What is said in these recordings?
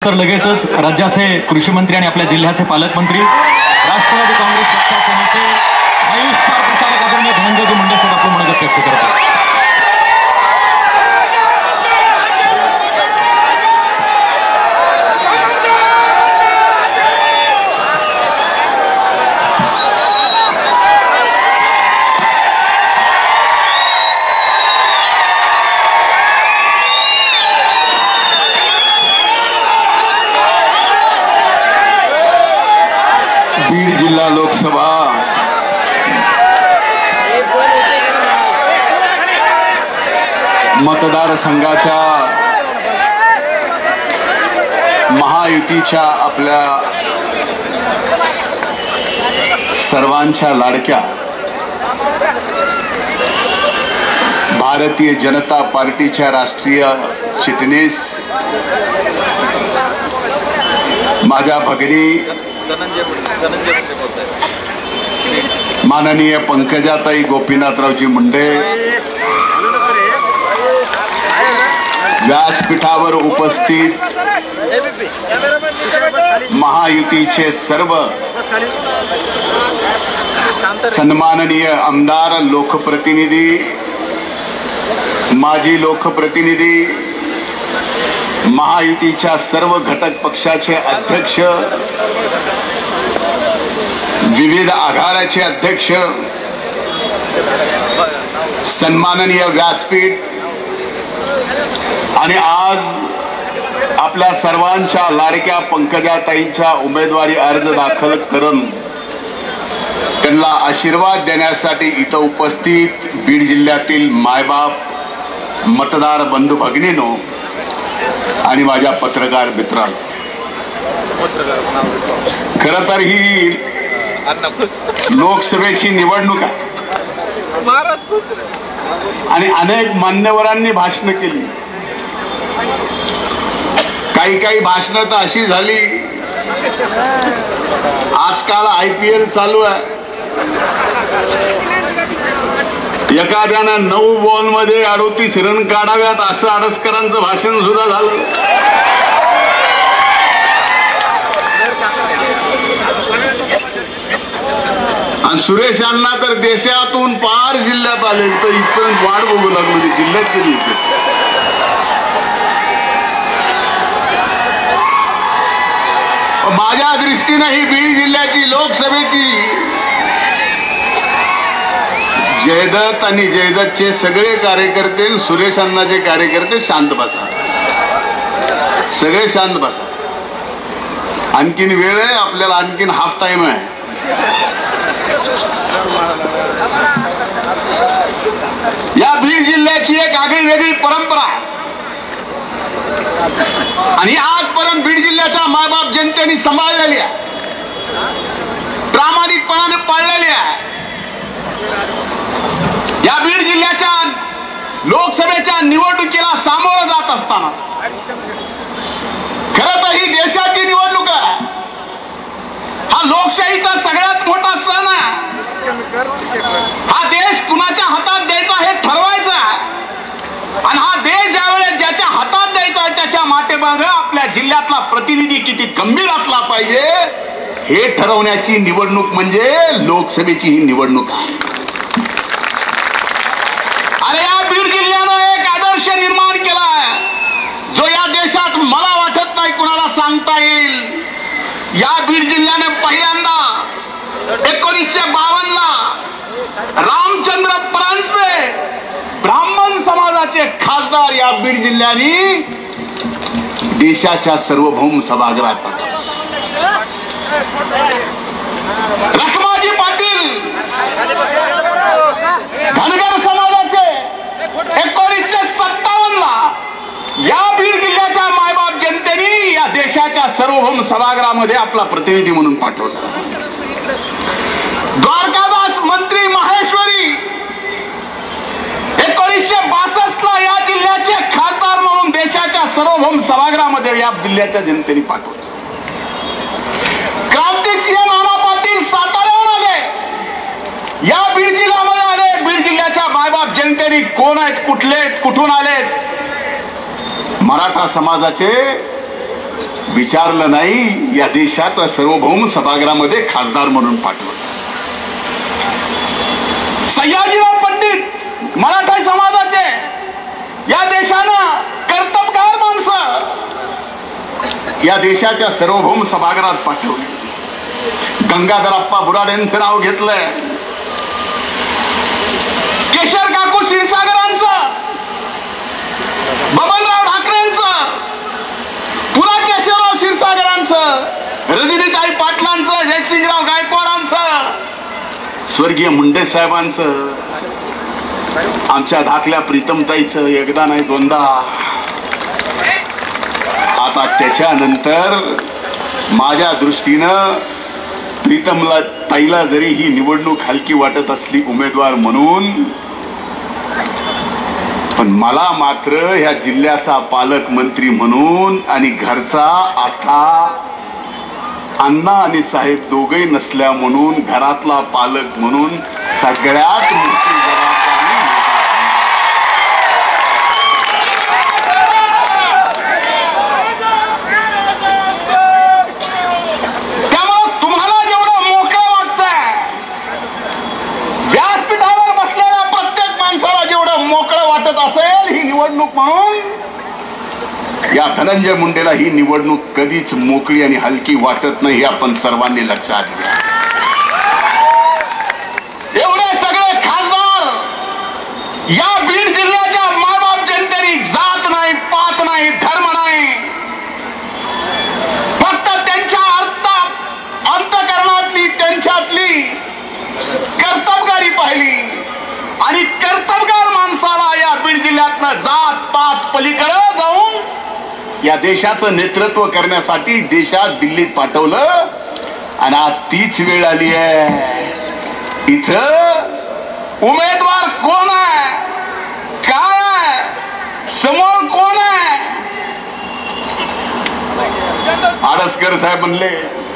तर लगेचच राज्याचे कृषी मंत्री आणि आपल्या जिल्ह्याचे पालकमंत्री राष्ट्रवादी काँग्रेस पक्षाचे नेते 5 स्टार प्रचारक आदरणीय धनंजयजी मुंडे साहेब आपलं मनोगत व्यक्त करतात। बीड जिल्हा लोकसभा मतदारसंघाच्या महायुतीच्या आपल्या सर्वांच्या लाडक्या भारतीय जनता पार्टीच्या राष्ट्रीय चिटणीस माझ्या भगिनी माननीय पंकजाताई गोपीनाथरावजी मुंडे, व्यासपीठावर उपस्थित महायुतीचे सर्व सन्माननीय आमदार, लोकप्रतिनिधी, माजी लोकप्रतिनिधी, महायुतीच्या सर्व घटक पक्षाचे अध्यक्ष, विविध आघाड्याचे अध्यक्ष, सन्माननीय व्यासपीठ आणि आज आपल्या सर्वांच्या लाडक्या पंकजाताईंच्या उमेदवारी अर्ज दाखल करून त्यांना आशीर्वाद देण्यासाठी इथं उपस्थित बीड जिल्ह्यातील मायबाप, मतदार बंधू भगिनींनो आणि माझ्या पत्रकार मित्रांनो, खरं तर ही लोकसभेची निवडणूक आहे आणि अनेक मान्यवरांनी भाषण केली। काही भाषणं तर अशी झाली, आजकाल IPL चालू आहे, एखाद्यानं 9 बॉलमध्ये 38 रन काढाव्यात असं आडसकरांचं भाषण सुद्धा झालं। आणि सुरेश अण्णा तर देशातून पार जिल्ह्यात आले, तर इथपर्यंत वाट बघू लागलो की जिल्ह्यात कधी येते। माझ्या दृष्टीने ही बीड जिल्ह्याची लोकसभेची जयदत्त आणि जयदत्तचे सगळे कार्यकर्ते, सुरेश अण्णाचे कार्यकर्ते शांत बसा, सगळे शांत बसा। आणखीन वेळ आहे, आपल्याला आणखीन हाफ टाइम आहे। या बीड जिल्ह्याची एक आगळी वेगळी परंपरा आणि आजपर्यंत बीड जिल्ह्याच्या मायबाप जनतेने सांभाळलेली आहे, प्रामाणिकपणाने पाळलेली आहे। या बीड जिल्ह्याच्या लोकसभेच्या निवडणुकीला सामोरं जात असताना खरं तर ही देशाची निवडणूक आहे, हा लोकशाहीचा सगळ्यात मोठा सण आहे। हा देश कुणाच्या हातात द्यायचा हे ठरवायचा आणि हा देश ज्यावेळेस ज्याच्या हातात द्यायचा त्याच्या माटेमागे आपल्या जिल्ह्यातला प्रतिनिधी किती गंभीर असला पाहिजे हे ठरवण्याची निवडणूक म्हणजे लोकसभेची ही निवडणूक आहे। अरे या बीड जिल्ह्यानं एक आदर्श निर्माण केला आहे जो या देशात मला वाटत नाही कुणाला सांगता येईल। या बीड जिल्ह्याने पहिल्यांदा 1952 ला रामचंद्र परांजपे ब्राह्मण समाजाचे खासदार या बीड जिल्ह्याने देशाच्या सार्वभौम सभागृहात पाठवले। लखमाजी पाटील धनगर समाजाचे 1957 ला या बीड जिल्ह्याच्या मायबाप जनतेने या देशाच्या सार्वभौम सभागृहामध्ये आपला प्रतिनिधी म्हणून पाठवला। द्वारकादास मंत्री माहेश्वरी 1962 ला या जिल्ह्याचे खासदार म्हणून देशाच्या सार्वभौम सभागृहामध्ये या जिल्ह्याच्या जनतेने पाठवले। क्रांतिसिंह नाना पाटील साताऱ्याहून आले, या बीड जिल्ह्यामध्ये आले। बीड जिल्ह्याच्या मायबाप जनतेने कोण आहेत, कुठले आहेत, कुठून आलेत, मराठा समाजाचे विचारलं नाही, या देशाचा सार्वभौम सभागृहामध्ये खासदार म्हणून पाठवलं. सयाजीराव पंडित मराठा समाजाचे या देशानं कर्तबगार माणसं या देशाच्या सार्वभौम सभागृहात पाठवली. गंगाधरप्पा बुराडेंचं नाव घेतलंय, केशर काकू क्षीरसागरांचं, बबनराव ठाकरेंचं, पुन्हा केशवराव क्षीरसागरांचं, रजनीताई पाटलांचं, जयसिंगराव गायकवाडांचं, स्वर्गीय मुंडे साहेबांचं, आमच्या धाकल्या प्रीतमताईचं एकदा नाही दोनदा. आता त्याच्यानंतर माझ्या दृष्टीनं प्रीतमला ताईला जरी ही निवडणूक हलकी वाटत असली उमेदवार म्हणून, पण मला मात्र ह्या जिल्ह्याचा पालकमंत्री म्हणून आणि घरचा आता अण्णा आणि साहेब दोघे नसल्या म्हणून घरातला पालक म्हणून सगळ्यात मोठी म्हणून या धनंजय मुंडेला ही निवडणूक कधीच मोकळी आणि हलकी वाटत नाही, हे आपण सर्वांनी लक्षात घ्या. एवढे सगळे खासदार या बीड जिल्ह्याच्या मायबाप जनतेने जात नाही, पात नाही, धर्म नाही, फक्त त्यांच्या अंतःकरणातली त्यांच्यातली कर्तबगारी पाहिली आणि कर्तबगार माणसाला या बीड जिल्ह्यातनं जात पात पलीकडे जाऊन या देशाचं नेतृत्व करण्यासाठी देशात दिल्लीत पाठवलं. आणि आज तीच वेळ आली आहे, इथं उमेदवार कोण आहे, काय आहे, समोर कोण आहे. आडसकर साहेब म्हणले,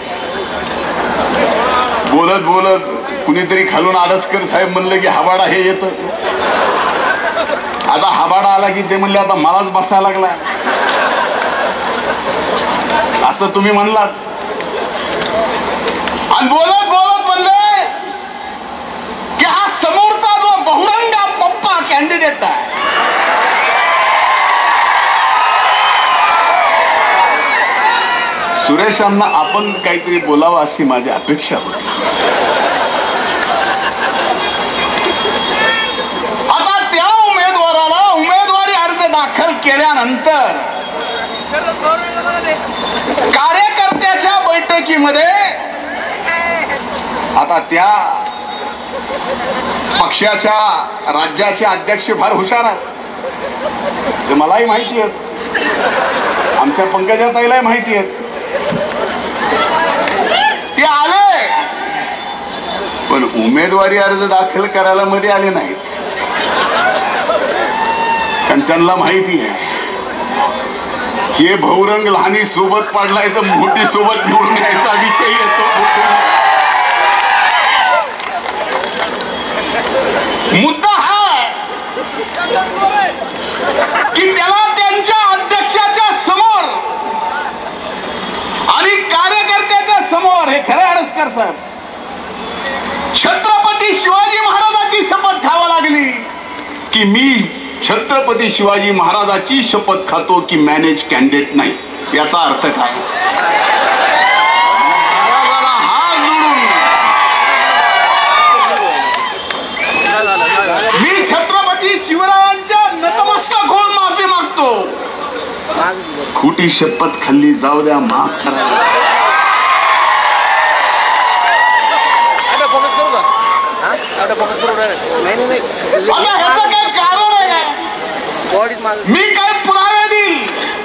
बोलत बोलत कुणीतरी खालून आडसकर साहेब म्हणले की हबाडा हे येत. आता हबाडा आला की ते म्हणले आता मलाच बसायला लागला, असं तुम्ही म्हणलात. आणि बोलत बोलत म्हणले की हा समोरचा जो बहुरंगा पप्पा कॅन्डिडेट आहे, सुरेशांना आपण काहीतरी बोलावं अशी माझी अपेक्षा होती. आता त्या उमेदवाराला उमेदवारी अर्ज दाखल केल्यानंतर कार्यकर्त्याच्या बैठकीमध्ये आता त्या पक्षाच्या राज्याचे अध्यक्ष फार हुशार आहेत, ते मलाही माहिती आहेत, आमच्या पंकजाताईलाही माहिती आहेत. ते आले पण उमेदवारी अर्ज दाखल करायला मध्ये आले नाहीत, कारण त्यांना माहिती आहे हे बहुरंग लहानी सोबत पडलाय तर मोठी सोबत निवडून यायचा विषय येतो. मुद्दा हा की त्याला त्यांच्या अध्यक्षाच्या समोर आणि कार्यकर्त्याच्या समोर, हे खरे आडसकर साहेब, छत्रपती शिवाजी महाराजाची शपथ खावा लागली की मी छत्रपती शिवाजी महाराजाची शपथ खातो की मॅनेज कॅन्डिडेट नाही. याचा अर्थ काय? महाराजाला हात जोडून मी छत्रपती शिवरायांच्या नतमस्तक होऊन माफी मागतो. खोटी शपथ खाल्ली, जाऊ द्या, माफ करा. आता ह्याचं काय कारण आहे का? मी काय पुरावे देईल?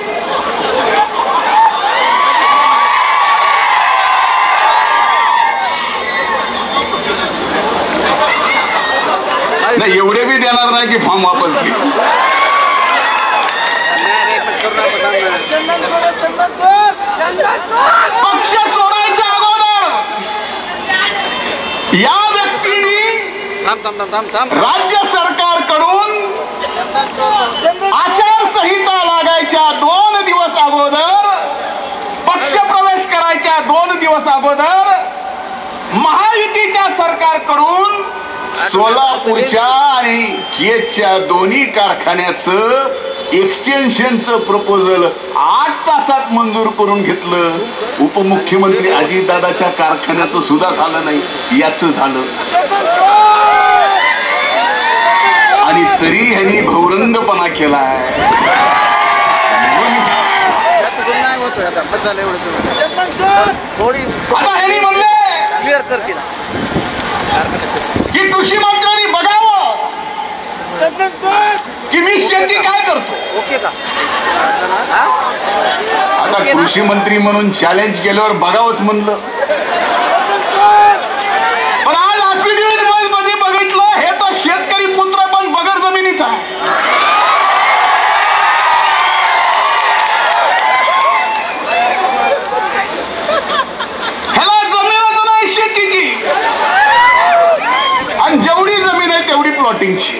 नाही, एवढे बी देणार नाही की फॉर्म वापस घे. पक्ष सोडायच्या अगोदर या व्यक्तीने राज्य सरकारकडून आचारसंहिता लागायच्या 2 दिवस अगोदर गेल्या 2 दिवस अगोदर महायुतीच्या सरकारकडून सोलापूरच्या आणि केजच्या दोन्ही कारखान्याचं एक्सटेन्शनचं प्रपोजल 8 तासात मंजूर करून घेतलं. उपमुख्यमंत्री अजितदादाच्या कारखान्याचं सुद्धा झालं नाही, याचं झालं. आणि तरी ह्यांनी भौरंगपणा केलाय. आता ह्यांनी म्हणले की कृषी मंत्र्यांनी बघावं की मी शेती काय करतो. ओके का? आता कृषी मंत्री म्हणून चॅलेंज केल्यावर बघावंच म्हणलं. पण आज अफिडेव्हिट मध्ये बघितलं हे तर शेतकरी पुत्र पण बगर जमिनीचा आहे. ह्याला जमीनच नाही शेतीची, आणि जेवढी जमीन आहे तेवढी प्लॉटिंगची.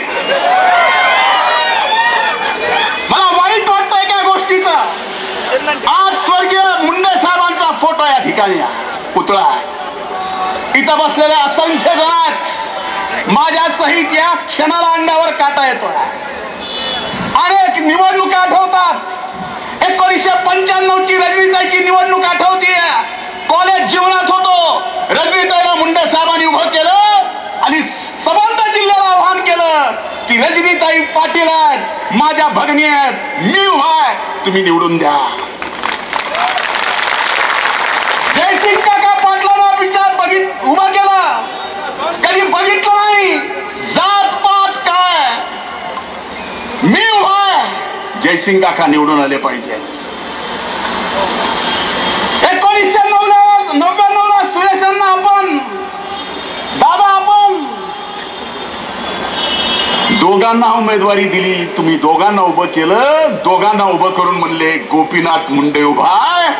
मला वाईट वाटतंय काय गोष्टीचा. आज स्वर्गीय मुंडे साहेबांचा फोटो या ठिकाणी पुतळा इथं बसलेल्या असंख्य जणात माझ्या सहित या क्षणाला अंगावर काटा येतो. अनेक निवडणुका आठवतात. 1995 ची रजनीताईची निवडणूक आठवतीये. कॉलेज जीवनात होतो. रजनीताईला मुंडे साहेबांनी उभं केलं आणि समर्थ जिल्ह्याला आव्हान केलं की रजनीताई पाटील आहेत, माझ्या भगिनी आहेत, मी उभा आहे, तुम्ही निवडून द्या. जयसिंग काका पाटलांना विचार उभा केला. कधी बघितलं नाही जात पात काय. मी उभा आहे, जयसिंग काका निवडून आले पाहिजे. 1999 ला सुरेशांना आपण दोघांना उमेदवारी दिली. तुम्ही दोघांना उभं केलं. दोघांना उभं करून म्हणले गोपीनाथ मुंडे उभा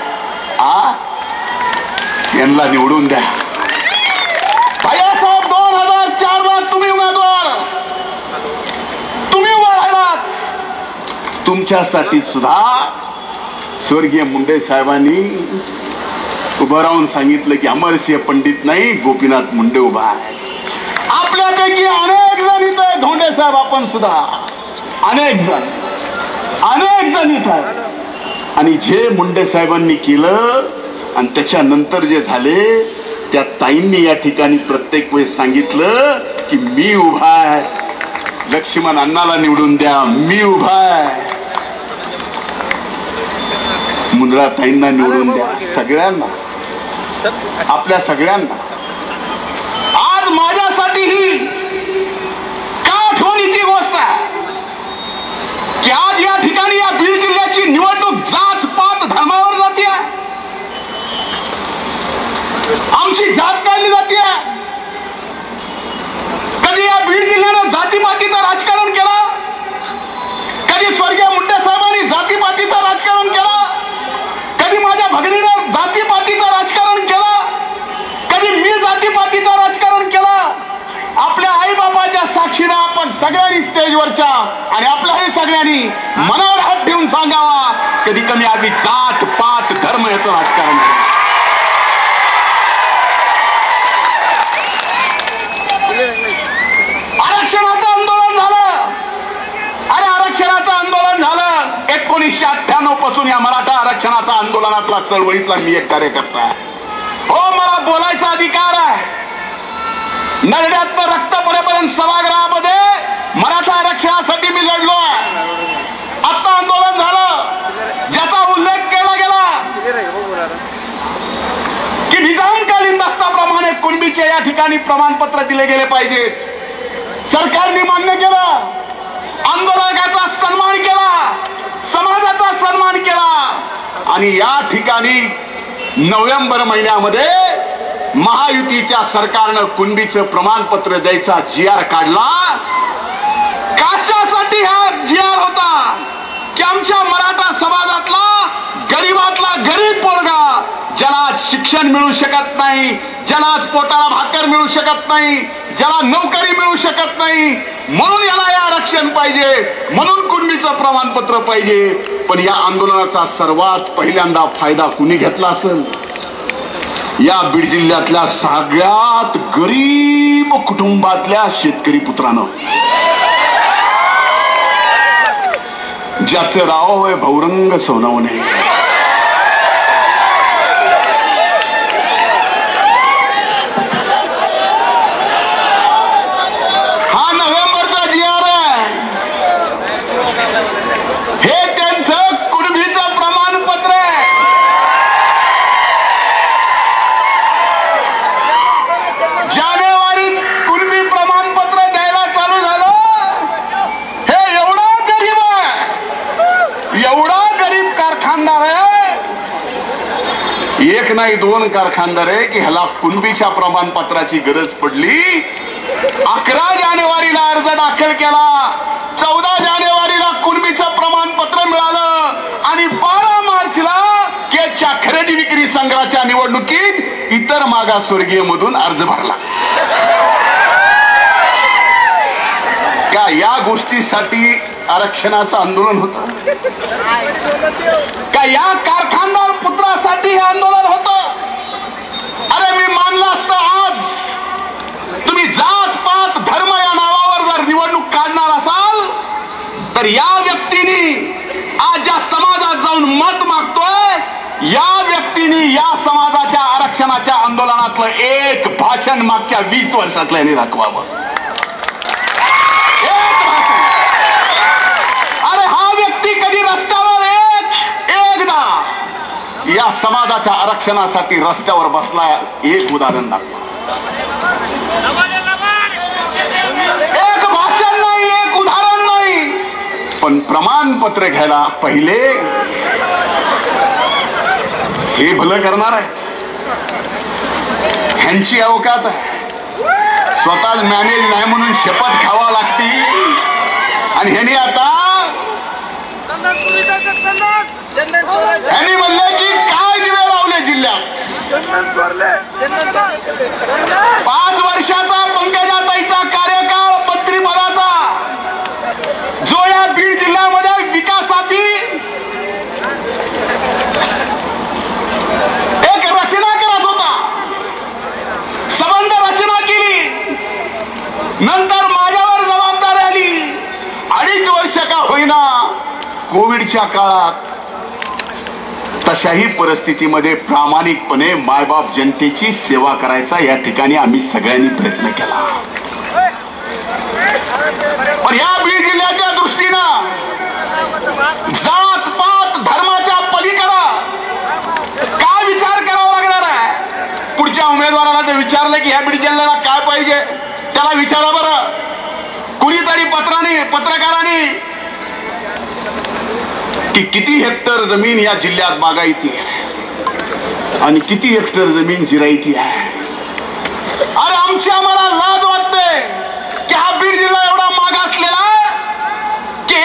यांना निवडून द्या. भैयासाहेब 2004 ला तुम्ही उमेदवार, तुम्ही उभा राहिलात. तुमच्यासाठी सुद्धा स्वर्गीय मुंडे साहेबांनी उभं राहून सांगितलं की अमरसिंह पंडित नाही, गोपीनाथ मुंडे उभा आहे. आपल्यापैकी अनेक जण इथं धोंडे साहेब आपण सुद्धा अनेक जण इथं. आणि जे मुंडे साहेबांनी केलं आणि त्याच्यानंतर जे झाले त्या ताईंनी या ठिकाणी प्रत्येक वेळेस सांगितलं की मी उभा आहे, लक्ष्मण अण्णाला निवडून द्या, मी उभा आहे, मुंद्रा ताईंना निवडून द्या. सगळ्यांना, आपल्या सगळ्यांना. आज माझ्यासाठी ही काय आठवणीची गोष्ट आहे की आज या ठिकाणी या बीड जिल्ह्याची निवडणूक जात पात धर्मावर जाते. आमची जात काढली जाते. कधी या बीड जिल्ह्यानं जातीपातीचं राजकारण केलं, कधी स्वर्गीय मुंडे साहेबांनी जातीपातीचं राजकारण केलं, कधी माझ्या भगिनीनं जातीपातीचं राजकारण केलं, कधी मी जातीपातीचं राजकारण केलं. आपल्या आई बापाच्या साक्षीनं आपण सगळ्यांनी स्टेजवरच्या आणि आपल्याही सगळ्यांनी मनावर हात ठेवून सांगावा कधी कमी आधी जात पात धर्म याचं राजकारण. आरक्षणाचं आंदोलन झालं. अरे आरक्षणाचं आंदोलन झालं 1998 पासून. या मराठा आरक्षणाचा आंदोलनातला चळवळीतला मी एक कार्यकर्ता आहे. हो, मला बोलायचा अधिकार आहे. नरड्यात रक्त पडेपर्यंत सभागृहामध्ये मराठा आरक्षणासाठी मी लढलोय. आता आंदोलन झालं ज्याचा उल्लेख केला गेला की निजामकालीन दस्ताप्रमाणे कुणबीचे या ठिकाणी प्रमाणपत्र दिले गेले पाहिजेत. सरकारने मान्य केलं. आंदोलकाचा सन्मान केला, समाजाचा सन्मान केला. आणि या ठिकाणी नोव्हेंबर महिन्यामध्ये महायुतीच्या सरकारनं कुणबीचं प्रमाणपत्र द्यायचा GR काढला. कशासाठी हा GR होता की आमच्या मराठा समाजातला गरीबातला गरीब पोरगा ज्याला शिक्षण मिळू शकत नाही, ज्याला पोटाला भाकर मिळू शकत नाही, ज्याला नोकरी मिळू शकत नाही, म्हणून याला हे आरक्षण पाहिजे, म्हणून कुणबीचं प्रमाणपत्र पाहिजे. पण या आंदोलनाचा सर्वात पहिल्यांदा फायदा कुणी घेतला असेल? या बीड जिल्ह्यातल्या सगळ्यात गरीब कुटुंबातल्या शेतकरी पुत्रानं, ज्याचं राव आहे भौरंग सोनवणे, हा नोव्हेंबरचा GR आहे. हे त्यांचं कुणबीचं प्रमाणपत्र आहे. जानेवारीत कुणबी प्रमाणपत्र द्यायला चालू झालं. हे एवढा गरीब आहे, एवढा गरीब कारखानदार आहे, एक नाही दोन कारखानदार आहे की ह्याला कुणबीच्या प्रमाणपत्राची गरज पडली. 11 जानेवारीला अर्ज दाखल केला, 14 जानेवारीला कुणबीचं प्रमाणपत्र मिळालं आणि 12 मार्चला केजच्या खरेदी विक्री संघाच्या निवडणुकीत इतर मागासवर्गीय मधून अर्ज भरला. का या गोष्टीसाठी आरक्षणाचं आंदोलन होतं? का या कारखानदार पुत्रासाठी हे आंदोलन होतं? अरे मी मानलं असतं आज तुम्ही जात पात धर्म या नावावर जर निवडणूक काढणार असाल तर या व्यक्तीने आज ज्या समाजात जाऊन मत मागतोय, या व्यक्तीने या समाजाच्या आरक्षणाच्या आंदोलनातलं एक भाषण मागच्या 20 वर्षातलं यांनी दाखवावं. एक भाषण. अरे हा व्यक्ती कधी रस्त्यावर एकदा या समाजाच्या आरक्षणासाठी रस्त्यावर बसला, एक उदाहरण दाखवा. एक भाषण नाही, एक उदाहरण नाही, पण प्रमाणपत्र घ्यायला पहिले हे भलं करणार आहेत. ह्यांची अवकात आहे. स्वतःच मॅनेज नाही म्हणून शपथ खावा लागती आणि ह्यांनी आता ह्यांनी म्हणलं की काय दिवे लावले जिल्ह्यात. 5 वर्षाचा पंकजाताईचा कार्यकाळ मंत्रिपदाचा, जो या बीड जिल्ह्यामध्ये विकासाची एक रचना करत होता, संबंध रचना केली. नंतर माझ्यावर जबाबदारी आली. 2.5 वर्ष का होईना कोविडच्या काळात तशाही परिस्थितीमध्ये प्रामाणिकपणे मायबाप जनतेची सेवा करायचा या ठिकाणी आम्ही सगळ्यांनी प्रयत्न केला. पण या बीड जिल्ह्याच्या दृष्टीनं जात पात धर्माच्या पलीकडे काय विचार करावा लागणार आहे? पुढच्या उमेदवाराला जर विचारलं की ह्या बीड जिल्ह्याला काय पाहिजे, त्याला विचारा बरं. कुणीतरी पत्रकारांनी की किती हेक्टर जमीन या जिल्ह्यात बागायती आहे आणि किती हेक्टर जमीन जिरायती आहे. अरे आम्हाला लाज वाटते की हा बीड जिल्हा एवढा मागासलेला की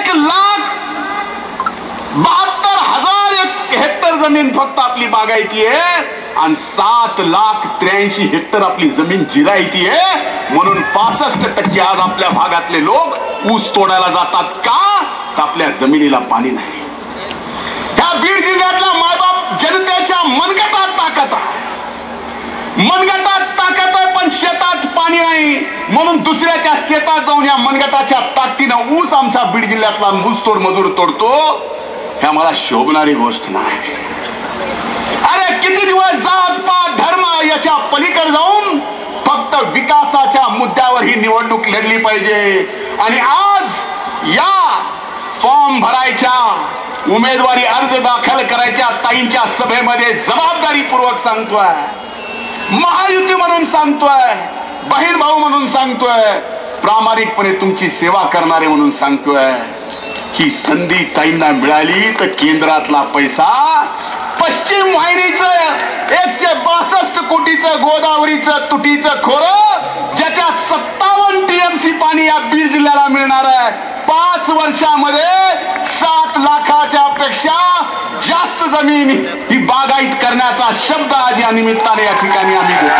1,72,000 हेक्टर जमीन फक्त आपली बागायती आहे आणि 7,83,000 हेक्टर आपली जमीन जिरायती आहे. म्हणून 65% आज आपल्या भागातले लोक ऊस तोडायला जातात का? तर आपल्या जमिनीला पाणी नाही. त्या बीड जिल्ह्यातल्या मायबाप जनतेच्या मनगटात ताकद आहे, मनगटात ताकद आहे, पण शेतात पाणी नाही. म्हणून दुसऱ्याच्या शेतात जाऊन या मनगटाच्या ताकदीनं ऊस आमच्या बीड जिल्ह्यातला ऊसतोड मजूर तोडतो. हे आम्हाला शोभणारी गोष्ट नाही. अरे किती दिवस जात पात धर्म याच्या पलीकडे जाऊन फक्त विकासाच्या मुद्द्यावर ही निवडणूक लढली पाहिजे. आणि आज या फॉर्म भरायच्या, उमेदवारी अर्ज दाखल करायच्या ताईंच्या सभेमध्ये जबाबदारीपूर्वक सांगतोय, महायुती म्हणून सांगतोय, बहीण भाऊ म्हणून सांगतोय, प्रामाणिकपणे तुमची सेवा करणारे म्हणून सांगतोय. ही संधी ताईंना मिळाली तर केंद्रातला पैसा पश्चिम वाहिनीचं 162 कोटीचं गोदावरीचं तुटीचं खोरं, ज्याच्यात 57 TMC पाणी या बीड जिल्ह्याला मिळणार आहे. 5 वर्षामध्ये 7 लाखाच्या पेक्षा जास्त जमीन ही बागायत करण्याचा शब्द आज या निमित्ताने या ठिकाणी आम्ही देतो.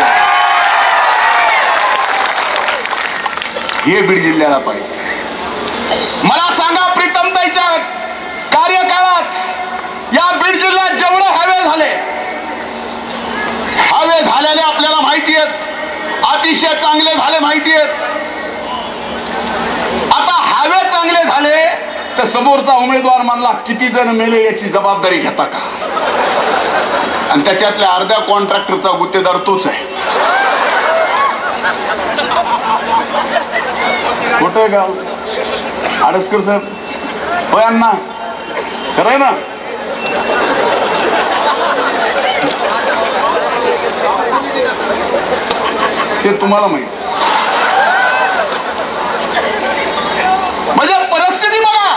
हे बीड जिल्ह्याला पाहिजे. मला सांगा, प्रीतमताईच्या कार्यकाळात या बीड जिल्ह्यात जेवढे हायवे झाले, आपल्याला माहिती आहेत, अतिशय चांगले झाले माहिती आहेत. आता हायवे चांगले झाले तर समोरचा उमेदवार म्हणला किती जण मेले याची जबाबदारी घेता का? आणि त्याच्यातल्या अर्ध्या कॉन्ट्रॅक्टरचा गुत्तेदार तोच आहे. कुठे गाव आडसकर साहेब? होय अण्णा, खरंय ना? ते तुम्हाला माहित. म्हणजे परिस्थिती बघा.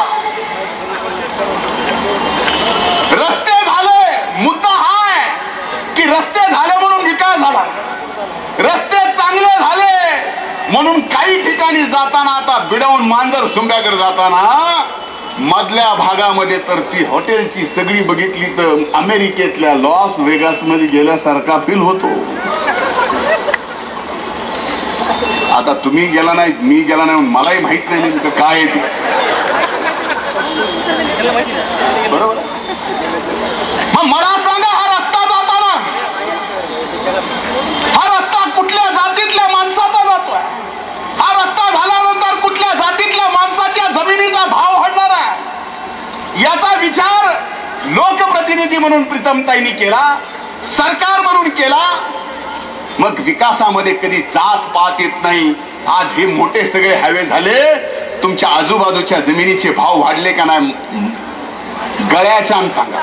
रस्ते झाले, मुद्दा हा आहे की रस्ते झाले म्हणून विकास झाला. रस्ते चांगले झाले म्हणून काही ठिकाणी जाताना, आता बिडवून मांजर सुंब्याकडे जाताना मधल्या भागामध्ये तर ती हॉटेलची सगळी बघितली तर अमेरिकेतल्या लॉस वेगास मध्ये गेल्यासारखा फील होतो. आता तुम्ही गेला नाही, मी गेला नाही, मलाही माहित नाही नेमकं काय आहे ते. बरोबर. मग मला सांगा, हा रस्ता जाताना, हा रस्ता कुठल्या जातीतल्या माणसाचा जातोय? हा रस्ता झाल्यानंतर कुठल्या जातीतल्या माणसाच्या जमिनीचा भाव वाढणार आहे? याचा विचार लोकप्रतिनिधी म्हणून प्रीतमताईंनी केला, सरकार म्हणून केला. मग विकासामध्ये कधी जात पात येत नाही. आज हे मोठे सगळे हायवे झाले, तुमच्या आजूबाजूच्या जमिनीचे भाव वाढले का नाही? गळ्याच्या अंग सांगा,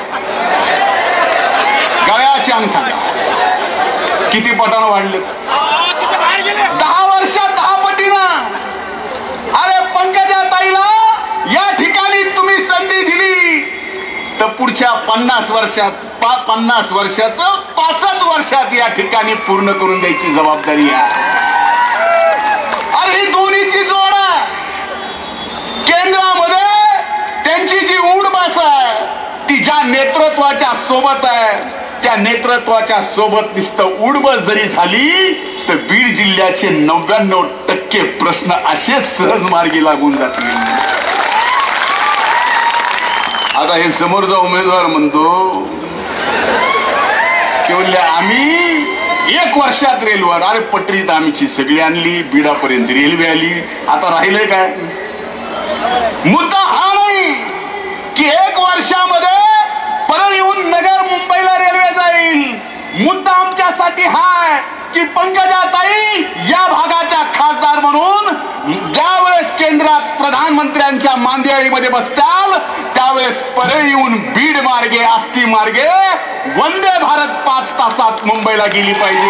गळ्याच्या अंग सांगा किती पटानं वाढले? 10 वर्षात 10 पटीनं. अरे पंकजा ताईला या ठिकाणी तुम्ही संधी दिली तर पुढच्या 50 वर्षात 50 वर्षाचं 5च वर्षात या ठिकाणी पूर्ण करून द्यायची जबाबदारी आहे. अरे ही दोन्हीची जोड आहे. केंद्रामध्ये त्यांची जी उडबास आहे ती ज्या नेतृत्वाच्या सोबत आहे, त्या नेतृत्वाच्या सोबत नुसतं उडबस जरी झाली तर बीड जिल्ह्याचे 99% प्रश्न असेच सहज मार्गी लागून जातील. आता हे समोरचा उमेदवार म्हणतो की आम्ही 1 वर्षात रेल्वे, अरे पटरी तर आमची सगळी आणली, बीडापर्यंत रेल्वे आली, आता राहिलंय काय? मुद्दा हा नाही की 1 वर्षामध्ये परळीहून नगर मुंबईला रेल्वे जाईल. मुद्दा आमच्यासाठी हा की पंकजाताई या भागाच्या खासदार म्हणून ज्यावेळेस केंद्रात प्रधानमंत्र्यांच्या मांदियाळीमध्ये बसताल त्यावेळेस परळीहून बीड मार्गे, आष्टी मार्गे वंदे भारत 5 तासात मुंबईला गेली पाहिजे.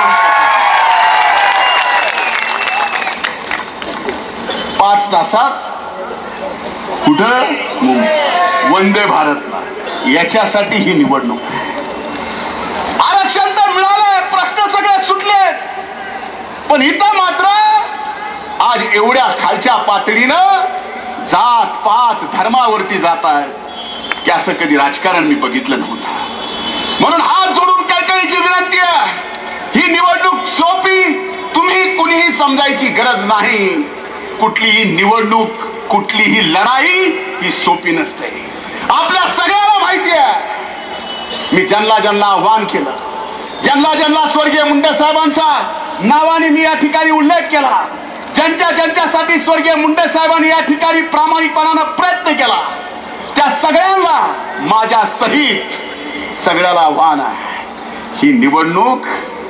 5 तासात कुठं? वंदे भारतला. याच्यासाठी ही निवडणूक. आरक्षण तर मिळालंय, प्रश्न सगळे सुटलेत, पण इथं मात्र आज एवढ्या खालच्या पातळीनं जात पात धर्मावरती जात आहे की असं कधी राजकारण मी बघितलं नव्हतं. म्हणून हात जोडून कळकळीची विनंती आहे, ही निवडणूक सोपी तुम्ही कुणीही समजायची गरज नाही. कुठलीही निवडणूक, कुठलीही लढाई ही सोपी नसते. आपल्या सगळ्याला माहिती आहे. मी ज्यांना आव्हान केलं, ज्यांना स्वर्गीय मुंडे साहेबांचा नावाने मी या ठिकाणी उल्लेख केला, ज्यांच्यासाठी स्वर्गीय मुंडे साहेबांनी या ठिकाणी प्रामाणिकपणानं प्रयत्न केला, त्या सगळ्यांना माझ्या सहित सगळ्याला आव्हान आहे. ही निवडणूक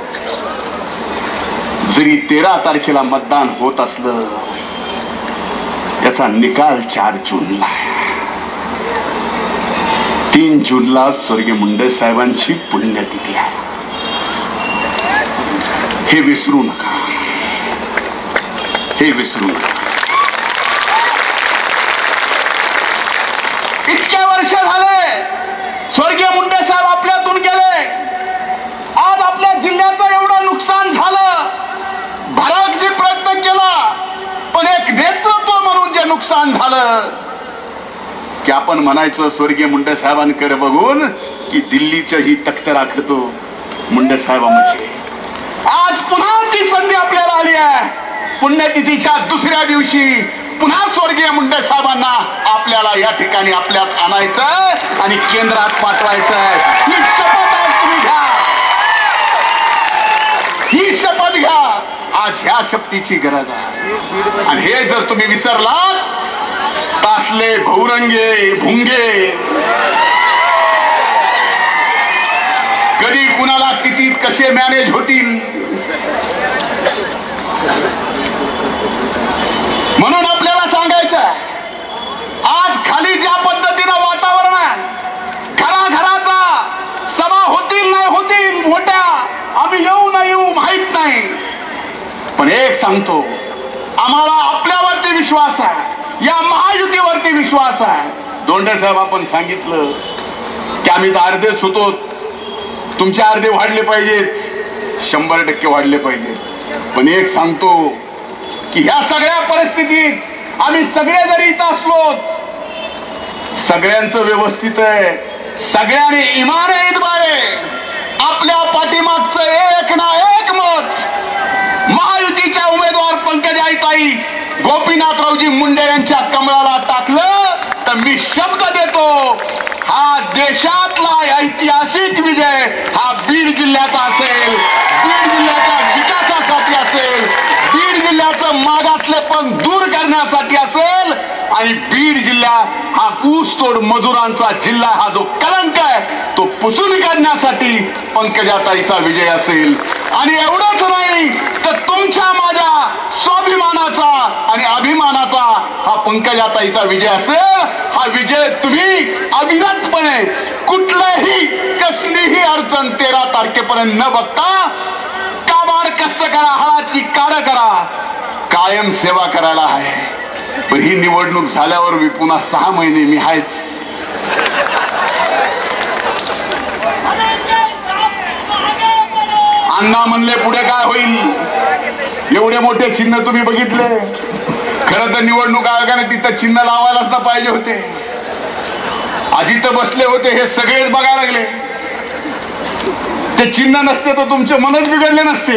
जरी 13 तारखेला मतदान होत असलं, याचा निकाल 4 जूनला आहे. 3 जूनला स्वर्गीय मुंडे साहेबांची पुण्यतिथी आहे. हे विसरू नका, हे विसरू नका. इतके वर्ष झाले स्वर्गीय मुंडे साहेब आपल्यातून गेले. आज आपल्या जिल्ह्याचं एवढं नुकसान झालं, भरगची प्रयत्न केला, पण एक नेतृत्व म्हणून जे नुकसान झालं की आपण म्हणायचं स्वर्गीय मुंडे साहेबांकडे बघून की दिल्लीचं ही तख्त राखतो मुंडे साहेबांची. आज पुन्हा ती संधी आपल्याला आली आहे. पुण्यतिथीच्या दुसऱ्या दिवशी पुन्हा स्वर्गीय मुंडे साहेबांना आपल्याला या ठिकाणी आपल्यात आणायचं आणि केंद्रात पाठवायचं. ही शपथ आज तुम्ही घ्या. महाशक्तीची गरज आहे. आणि हे जर तुम्ही विसरलात, तासले भौरंगे भुंगे कधी कुणाला किती कसे मॅनेज होतील. म्हणून आपल्याला सांगायचं, आज खाली ज्या पद्धतीनं वातावरण आहे, घराघराचा सभा होतील नाही होतील मोठ्या, आम्ही येऊ नाही येऊ माहित नाही, पण एक सांगतो, आम्हाला आपल्यावरती विश्वास आहे, या महायुतीवरती विश्वास आहे. दोंडे साहेब आपण सांगितलं की आम्ही तर अर्धेच होतो, तुमचे अर्धे वाढले पाहिजेत, 100% वाढले पाहिजेत. पण एक सांगतो की ह्या सगळ्या परिस्थितीत आम्ही सगळे जरी इथं असलो, सगळ्यांचं व्यवस्थित आहे, सगळ्यांनी इमान इतबारे आपल्या पाठीमागचं एक ना एक मत महायुतीच्या उमेदवार पंकजाताई गोपीनाथरावजी मुंडे यांच्या कमळाला टाकलं तर मी शब्द देतो, हा देशातला ऐतिहासिक विजय हा बीड जिल्ह्याचा असेल, बीड जिल्ह्याच्या विकासासाठी असेल, बीड जिल्ह्याचं मागासलेपण दूर करण्यासाठी असेल, आणि बीड जिल्हा हा ऊसतोड मजुरांचा जिल्हा, हा जो कलंक आहे तो पुसून काढण्यासाठी पंकजाताईचा विजय असेल. आणि एवढंच नाही तर तुमच्या माझ्या स्वाभिमानाचा आणि अभिमानाचा हा पंकजाताईचा विजय असेल. हा विजय तुम्ही अविरतपणे कुठल्याही कसलीही अडचण 13 तारखेपर्यंत न बघता काबाड कष्ट करा, हळाची काढ करा, कायम सेवा करायला आहे. पण ही निवडणूक झाल्यावर मी पुन्हा 6 महिने मी आहेच. अण्णा म्हणले पुढे काय होईल, एवढे मोठे चिन्ह तुम्ही बघितले. खरं तर निवडणूक आयोगाने तिथं चिन्ह लावायलाच ना पाहिजे होते. अजित बसले होते हे सगळेच बघायला लागले. ते चिन्ह नसते तर तुमचे मनच बिघडले नसते.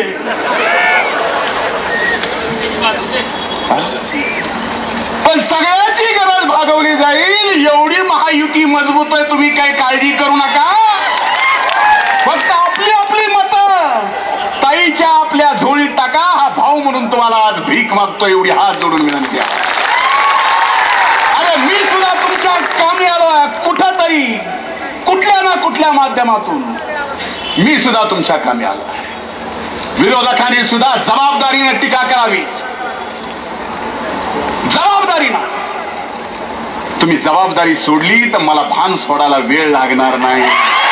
पण सगळ्याची गरज भागवली जाईल, एवढी महायुती मजबूत आहे, तुम्ही काही काळजी करू नका. फक्त आपली आपली मत ताईच्या आपल्या झोळीत टाका. हा भाऊ म्हणून तुम्हाला आज भीक मागतो, एवढी हात जोडून विनंती आहे. अरे मी सुद्धा तुमच्या कामी आलो आहे, कुठंतरी कुठल्या ना कुठल्या माध्यमातून मी सुद्धा तुमच्या कामी आलो आहे. विरोधकांनी सुद्धा जबाबदारीने टीका करावी, जबाबदारीनं. तुम्ही जबाबदारी सोडली तर मला भान सोडायला वेळ लागणार नाही.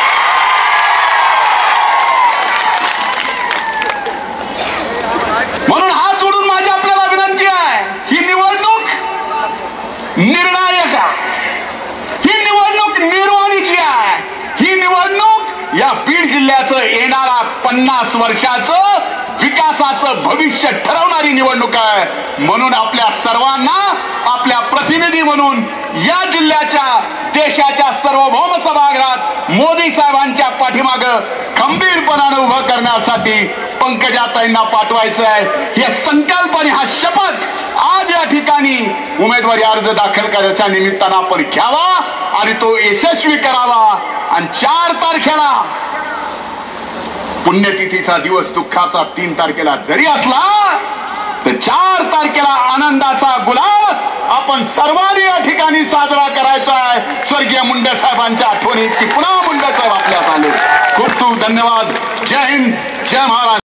म्हणून हात जोडून माझी आपल्याला विनंती आहे, ही निवडणूक निर्णायक आहे, ही निवडणूक निर्वाणीची आहे, ही निवडणूक या बीड जिल्ह्याचं येणारा 50 वर्षाचं विकासाचं भविष्य ठरवणारी निवडणूक आहे. म्हणून आपल्या सर्वांना आपल्या प्रतिनिधी म्हणून या जिल्ह्याच्या देशाच्या सार्वभौम सभागृहात मोदी साहेबांच्या पाठीमाग खंबीरपणाने उभं करण्यासाठी पंकजाताईंना पाठवायचं आहे. हे संकल्प आणि हा शपथ आज या ठिकाणी उमेदवारी अर्ज दाखल करायच्या निमित्तानं आपण घ्यावा आणि तो यशस्वी करावा. आणि 4 तारखेला पुण्यतिथीचा दिवस दुःखाचा 3 तारखेला जरी असला तर 4 तारखेला आनंदाचा गुलाल आपण सर्वांनी या ठिकाणी साजरा करायचा आहे. स्वर्गीय मुंडे साहेबांच्या आठवणीत की पुन्हा मुंडे साहेब आपल्यात आले. खूप खूप धन्यवाद. जय हिंद, जय महाराष्ट्र.